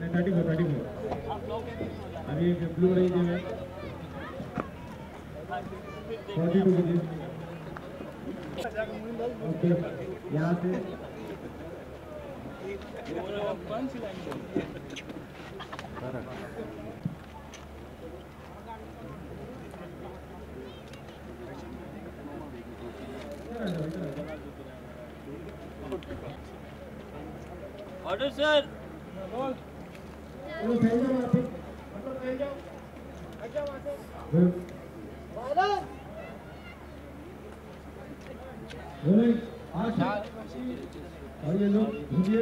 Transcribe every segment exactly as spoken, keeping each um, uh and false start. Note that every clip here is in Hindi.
थर्टी फोर थर्टी फोर अभी एक ब्लू रेंज में फोर्टी टू कीजिए। ओके यहाँ से ऑर्डर सर। और ये लोग भूलिए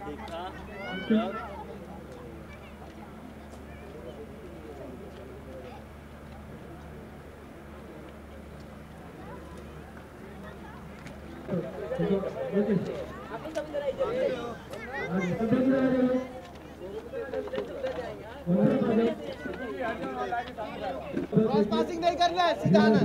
क्रॉस पासिंग नहीं करना है, सीधा आना।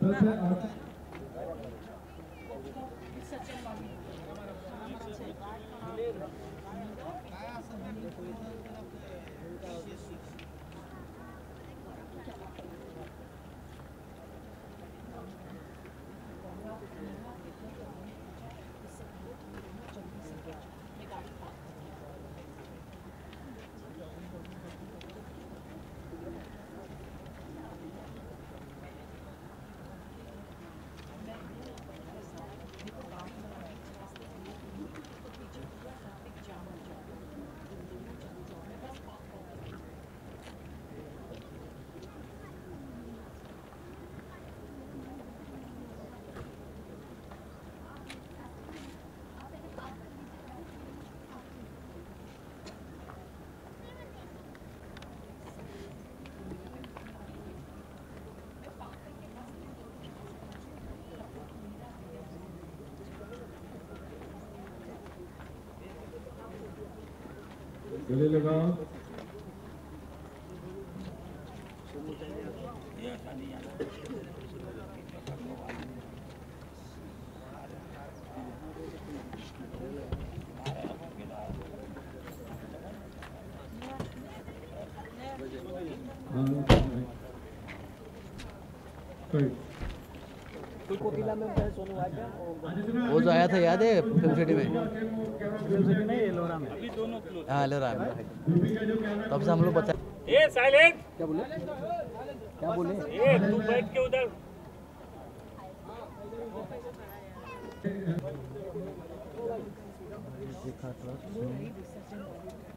गले लगाओ। वो जो आया था याद है फिल्म सिटी में? फिल्म सिटी में एलोरा में अभी दोनों क्लोज। हाँ एलोरा में तब से हम लोग बता। ए साइलेंट। क्या बोले क्या बोले ए तू बैठ के उधर।